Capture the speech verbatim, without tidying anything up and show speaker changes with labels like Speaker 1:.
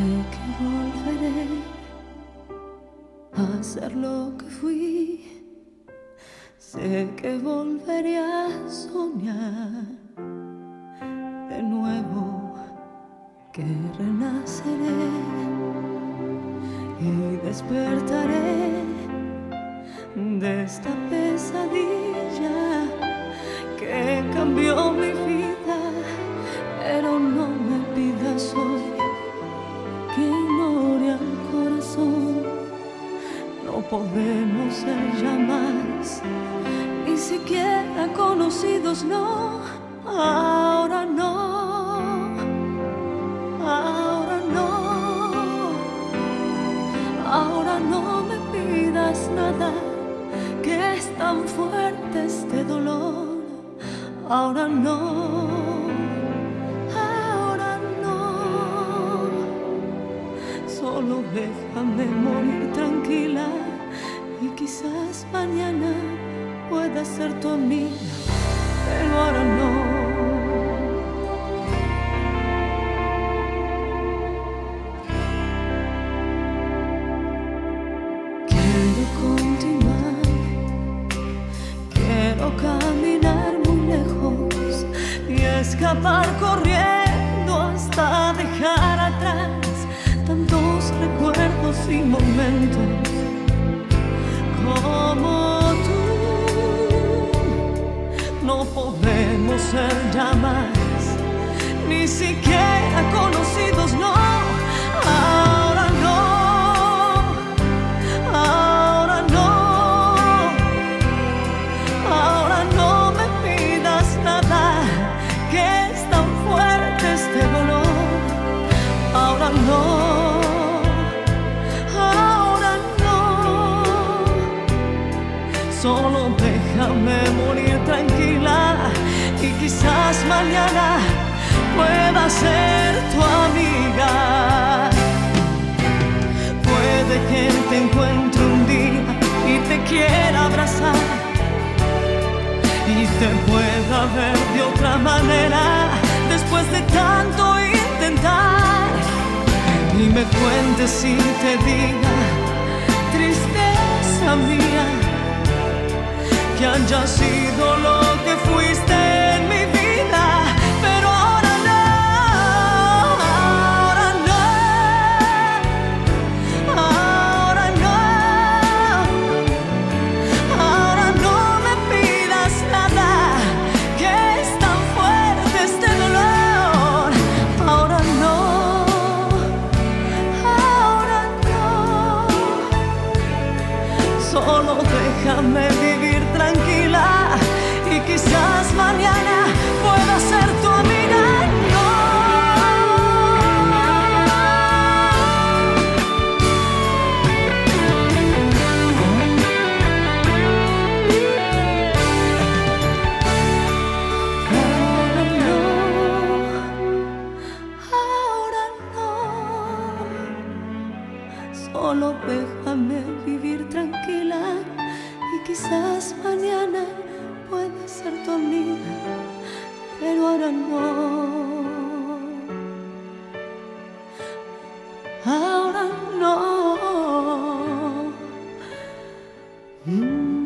Speaker 1: que volveré a ser lo que fui. Sé que volveré a soñar de nuevo, que renaceré y despertaré de esta pesadilla que cambió mi vida. Pero no me pidas hoy que ignore al corazón. No podemos ser ya más, ni siquiera conocidos, no. Ahora no, ahora no, ahora no me pidas nada, que es tan fuerte este dolor. Ahora no, ahora no, solo déjame morir tranquila y quizás mañana pueda ser tu amiga, pero ahora no. Quiero continuar, quiero caminar muy lejos y escapar corriendo hasta dejar atrás tantos recuerdos y momentos como tú. No podemos ser ya más, ni siquiera conocidos, no. Ahora no, ahora no, ahora no me pidas nada, que es tan fuerte este dolor. Ahora no, ahora no, solo déjame morir tranquila y quizás mañana pueda ser tu amiga. Puede que te encuentre un día y te quiera abrazar y te pueda ver de otra manera después de tanto intentar, y me cuentes y te diga, tristeza mía, que haya sido lo que fuiste en mi vida, pero ahora no, ahora no, ahora no, ahora no me pidas nada, que es tan fuerte este dolor. Ahora no, ahora no, solo déjame vivir tranquila y quizás mañana pueda ser tu amiga. No, ahora no, ahora no, solo déjame vivir tranquila y quizás mañana pueda ser tu amiga, pero ahora no, ahora no. Mm.